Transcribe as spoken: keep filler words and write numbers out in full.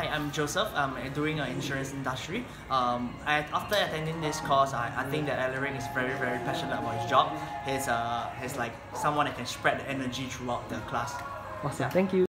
Hi, I'm Joseph. I'm doing an insurance industry. Um, I, after attending this course, I, I think that Alaric is very, very passionate about his job. He's, uh, he's like someone that can spread the energy throughout the class. Awesome, thank you.